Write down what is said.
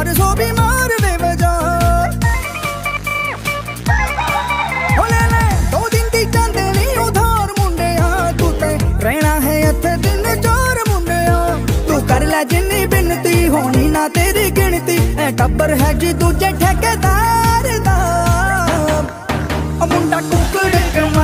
यार सो भी मार दे बजा। ले ले 2 दिन दी चांदे नहीं उधार मुंडिया, तू ते रहना है इत्थे 3-4 मुंडिया। तू कर ले जिन्नी बिनती होनी ना तेरी गिनती, ए टब्बर है जी दूजे ठेकेदार दा। मुंडा कुकड़े